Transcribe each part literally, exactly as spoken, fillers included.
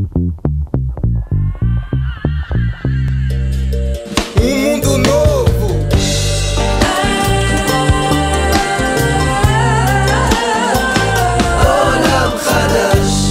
Um mundo novo. עולם חדש.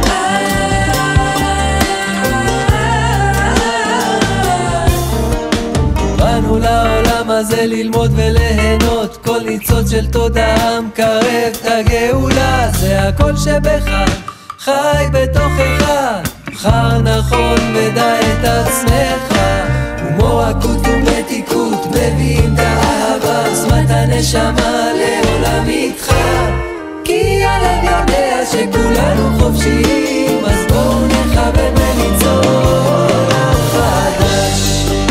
באנו לעולם הזה ללמוד וליהנות, כל ניצוץ של תודעה מקרב את הגאולה. זה הכל שבך, חי בתוכך, בחר נכון ודע את עצמך. הומור עקות ומתיקות מביאים את האהבה, עוצמת הנשמה לעולם איתך. כי הלב יודע שכולנו חופשיים, אז בואו נכבד וניצור עולם חדש.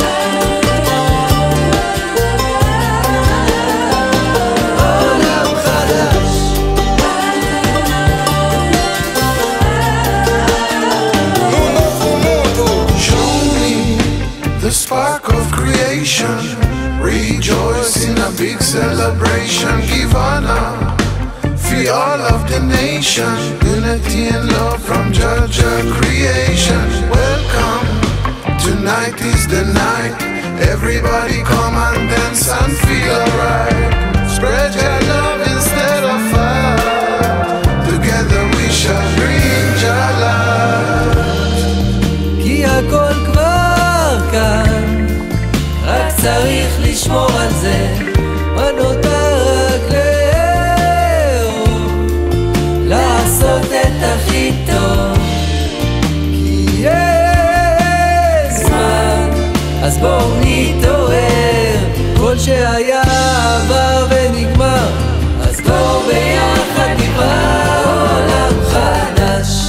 The spark of creation, rejoice in a big celebration. Give honor, free all of the nation, unity and love from Jaja creation. Welcome, tonight is the night. Everybody come and dance and feel alright. Spread your love instead of fight. Together we shall bring Jah light. כי הכל כאן, רק צריך לשמור על זה, מה נותר רק לאהוב, לעשות את הכי טוב. כי יש זמן, אז בואו נתעורר, כל שהיה עבר ונגמר, אז בואו ביחד נברא עולם חדש.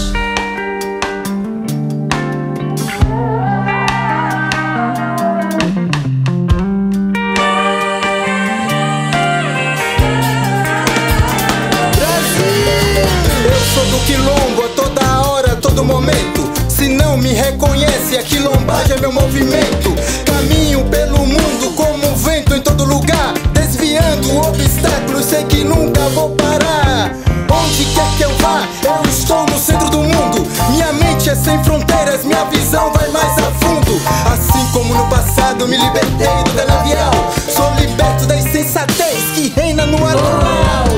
Do quilombo a toda hora, a todo momento. Se não me reconhece, a quilombagem é meu movimento. Caminho pelo mundo como um vento em todo lugar, desviando obstáculos, sei que nunca vou parar. Onde quer que eu vá, eu estou no centro do mundo. Minha mente é sem fronteiras, minha visão vai mais a fundo. Assim como no passado me libertei do canavial, sou liberto da insensatez que reina no animal.